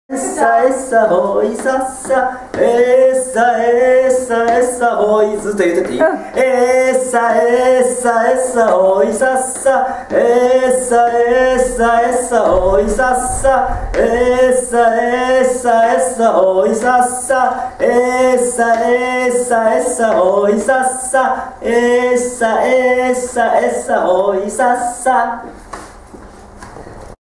さえさほいさっささほいずっと言ってていいさほいさっささほいさっささほいさっささほいさっささほいさっさ